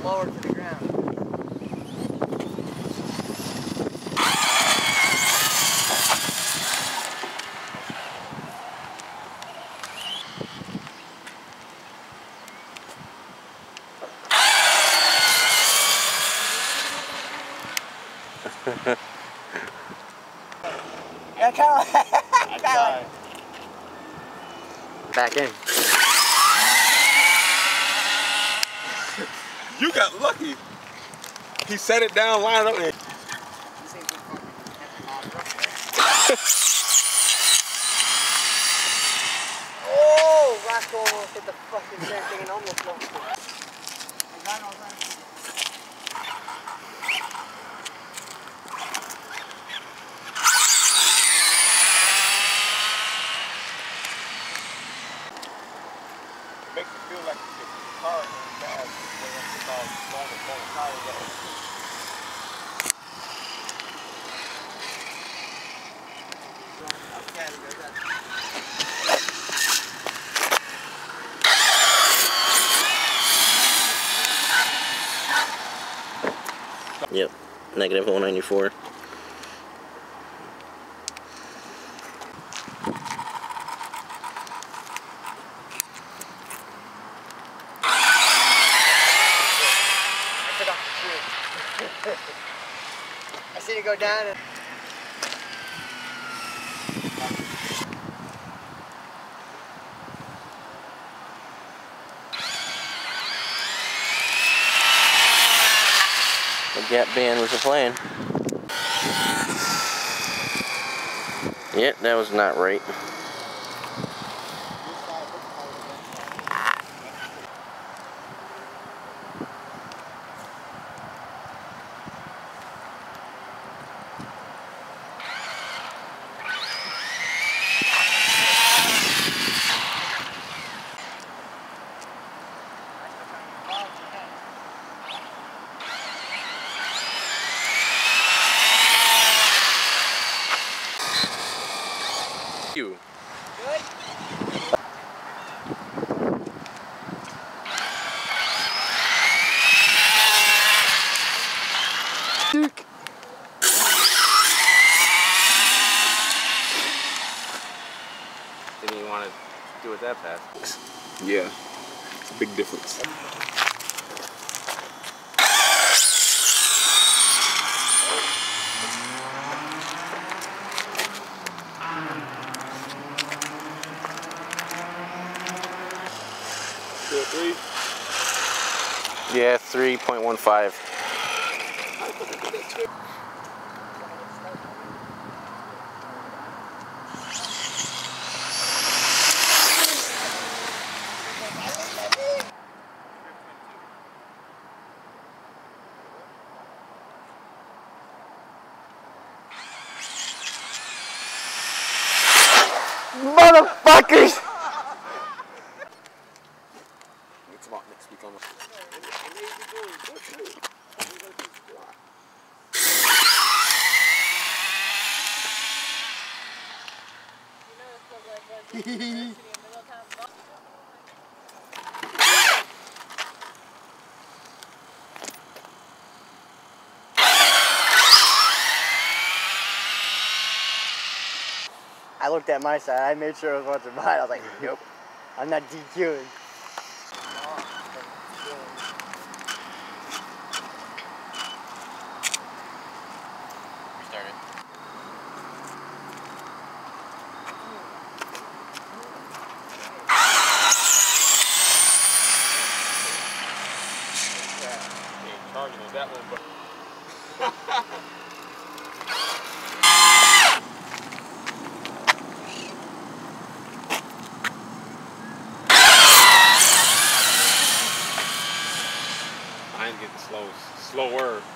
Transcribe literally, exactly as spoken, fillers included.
lower to the ground. Yeah, kind of like, back in. You got lucky. He set it down, line up, and oh, rock almost hit the fucking same thing and almost lost it. makes you feel like your car is bad when it's all long and long tires up. Yep, negative one ninety-four. I seen it go down and The gap band was playing. Yep, that was not right. You. good. Duke. Didn't even want to do it that fast. Yeah, it's a big difference. Two or three? Yeah, three point one five. Motherfuckers! It's about next week almost. I looked at my side, I made sure I was watching mine. I was like, nope, I'm not DQing. Restart it. Ain't charging on that one, but I'm getting slow, slower.